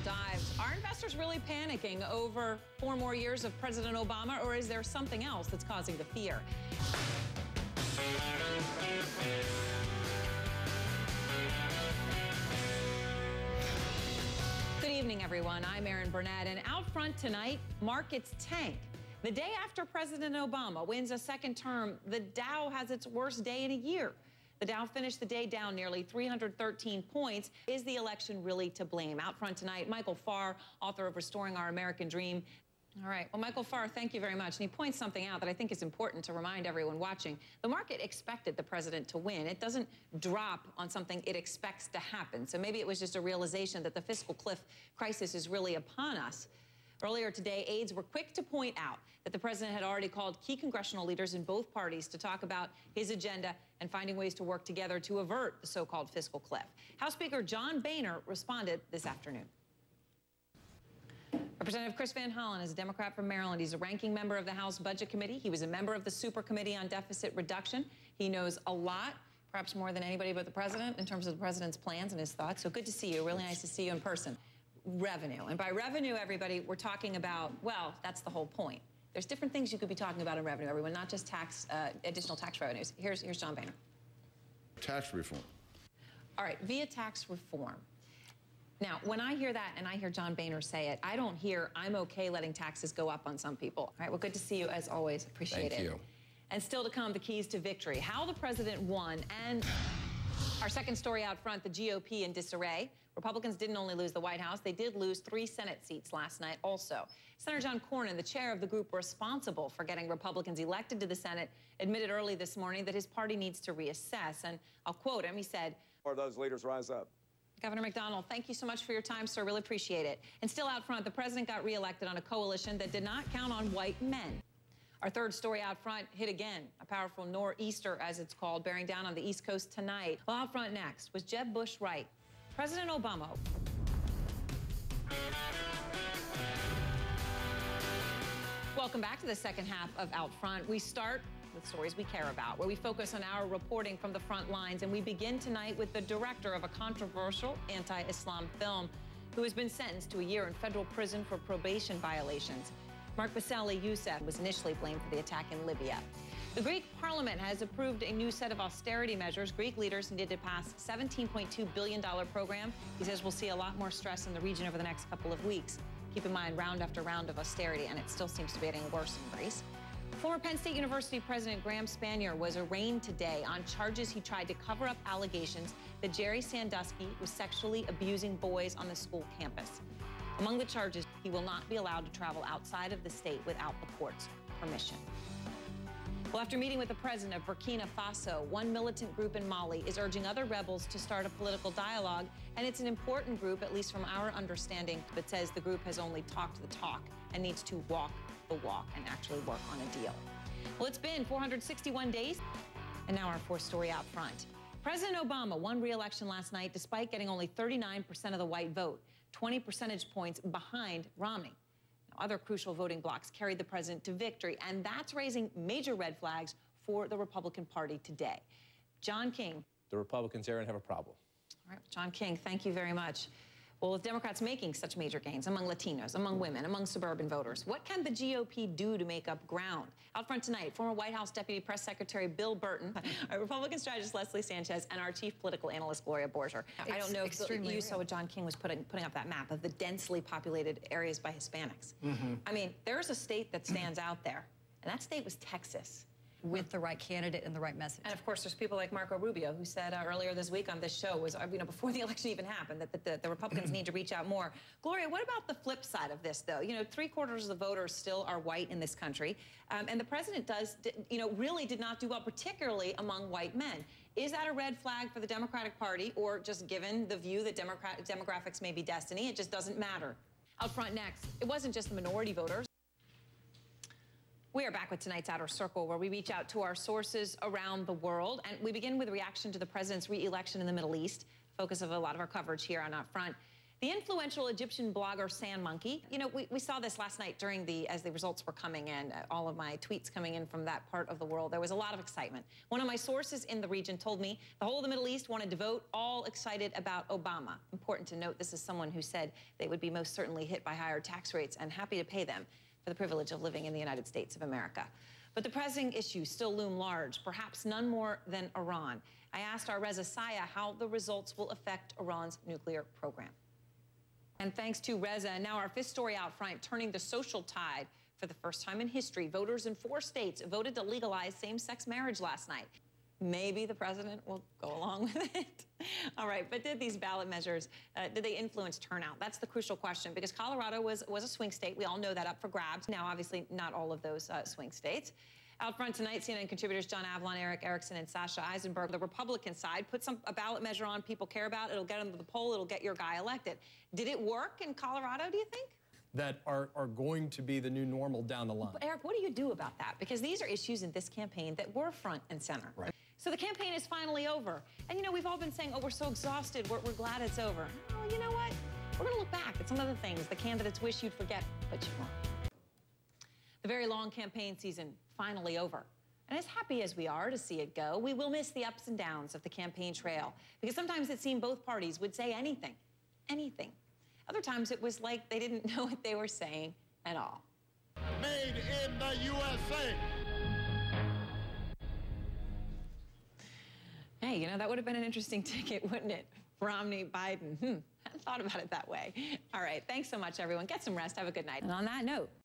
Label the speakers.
Speaker 1: dives. Are investors really panicking over 4 more years of President Obama, or is there something else that's causing the fear? Good evening, everyone. I'm Erin Burnett, and out front tonight, markets tank. The day after President Obama wins a second term, the Dow has its worst day in a year. The Dow finished the day down nearly 313 points. Is the election really to blame? Out front tonight, Michael Farr, author of Restoring Our American Dream. All right. Well, Michael Farr, thank you very much. And he points something out that I think is important to remind everyone watching. The market expected the president to win. It doesn't drop on something it expects to happen. So maybe it was just a realization that the fiscal cliff crisis is really upon us. Earlier today, aides were quick to point out that the president had already called key congressional leaders in both parties to talk about his agenda and finding ways to work together to avert the so-called fiscal cliff. House Speaker John Boehner responded this afternoon. Representative Chris Van Hollen is a Democrat from Maryland. He's a ranking member of the House Budget Committee. He was a member of the Super Committee on Deficit Reduction. He knows a lot, perhaps more than anybody but the president, in terms of the president's plans and his thoughts. So good to see you. Really nice to see you in person. Revenue. And by revenue, everybody, we're talking about, well, that's the whole point. There's different things you could be talking about in revenue, everyone, not just tax, additional tax revenues. Here's John Boehner.
Speaker 2: Tax reform.
Speaker 1: All right, via tax reform. Now, when I hear that and I hear John Boehner say it, I don't hear I'm okay letting taxes go up on some people. All right, well, good to see you as always. Appreciate it.
Speaker 2: Thank you.
Speaker 1: And still to come, the keys to victory. How the president won, and our second story out front, the GOP in disarray. Republicans didn't only lose the White House, they did lose 3 Senate seats last night also. Senator John Cornyn, the chair of the group responsible for getting Republicans elected to the Senate, admitted early this morning that his party needs to reassess. And I'll quote him, he said,
Speaker 3: "Or those leaders rise up."
Speaker 1: Governor McDonald, thank you so much for your time, sir. Really appreciate it. And still out front, the president got reelected on a coalition that did not count on white men. Our third story out front hit again, a powerful nor'easter, as it's called, bearing down on the East Coast tonight. Well, out front next, was Jeb Bush right? President Obama. Welcome back to the second half of Out Front. We start with stories we care about, where we focus on our reporting from the front lines. And we begin tonight with the director of a controversial anti-Islam film who has been sentenced to a year in federal prison for probation violations. Mark Basseli Youssef was initially blamed for the attack in Libya. The Greek parliament has approved a new set of austerity measures. Greek leaders need to pass a $17.2 billion program. He says we'll see a lot more stress in the region over the next couple of weeks. Keep in mind, round after round of austerity, and it still seems to be getting worse in Greece. Former Penn State University President Graham Spanier was arraigned today on charges he tried to cover up allegations that Jerry Sandusky was sexually abusing boys on the school campus. Among the charges, he will not be allowed to travel outside of the state without the court's permission. Well, after meeting with the president of Burkina Faso, one militant group in Mali is urging other rebels to start a political dialogue. And it's an important group, at least from our understanding, that says the group has only talked the talk and needs to walk the walk and actually work on a deal. Well, it's been 461 days. And now our fourth story out front. President Obama won re-election last night despite getting only 39% of the white vote, 20 percentage points behind Romney. Other crucial voting blocs carried the president to victory, and that's raising major red flags for the Republican Party today. John King.
Speaker 4: The Republicans, Aaron, have a problem.
Speaker 1: All right, John King, thank you very much. Well, with Democrats making such major gains among Latinos, among women, among suburban voters, what can the GOP do to make up ground? Out front tonight, former White House Deputy Press Secretary Bill Burton, our Republican strategist Leslie Sanchez, and our chief political analyst Gloria Borger. I don't know if you saw what John King was putting up that map of the densely populated areas by Hispanics. I mean, there's a state that stands out there, and that state was Texas.
Speaker 5: With the right candidate and the right message.
Speaker 1: And of course, there's people like Marco Rubio, who said earlier this week on this show, before the election even happened, that the Republicans need to reach out more. Gloria, what about the flip side of this, though? 3/4 of the voters still are white in this country, and the president really did not do well, particularly among white men. Is that a red flag for the Democratic Party, or just given the view that demographics may be destiny, it just doesn't matter? Out front next, it wasn't just the minority voters. We are back with tonight's Outer Circle, where we reach out to our sources around the world. And we begin with a reaction to the president's re-election in the Middle East, focus of a lot of our coverage here on Out Front. The influential Egyptian blogger SandMonkey, you know, we saw this last night as the results were coming in, all of my tweets coming in from that part of the world. There was a lot of excitement. One of my sources in the region told me the whole of the Middle East wanted to vote, all excited about Obama. Important to note, this is someone who said they would be most certainly hit by higher tax rates and happy to pay them for the privilege of living in the United States of America. But the pressing issues still loom large, perhaps none more than Iran. I asked our Reza Saya how the results will affect Iran's nuclear program. And thanks to Reza, now our fifth story out front, turning the social tide. For the first time in history, voters in 4 states voted to legalize same-sex marriage last night. Maybe the president will go along with it. All right, but did these ballot measures, did they influence turnout? That's the crucial question, because Colorado was a swing state. We all know that, up for grabs. Now, obviously, not all of those swing states. Out front tonight, CNN contributors John Avlon, Eric Erickson, and Sasha Eisenberg. The Republican side, put a ballot measure on people care about. It'll get them to the poll. It'll get your guy elected. Did it work in Colorado, do you think?
Speaker 3: That are going to be the new normal down the line.
Speaker 1: But Eric, what do you do about that? Because these are issues in this campaign that were front and center.
Speaker 3: Right.
Speaker 1: So the campaign is finally over. And, you know, we've all been saying, oh, we're so exhausted. We're glad it's over. Oh, you know what? We're going to look back at some of the things the candidates wish you'd forget, but you won't. The very long campaign season finally over. And as happy as we are to see it go, we will miss the ups and downs of the campaign trail, because sometimes it seemed both parties would say anything. Other times it was like they didn't know what they were saying at all.
Speaker 6: Made in the USA.
Speaker 1: Hey, you know, that would have been an interesting ticket, wouldn't it? Romney, Biden. I hadn't thought about it that way. All right, thanks so much, everyone. Get some rest. Have a good night. And on that note,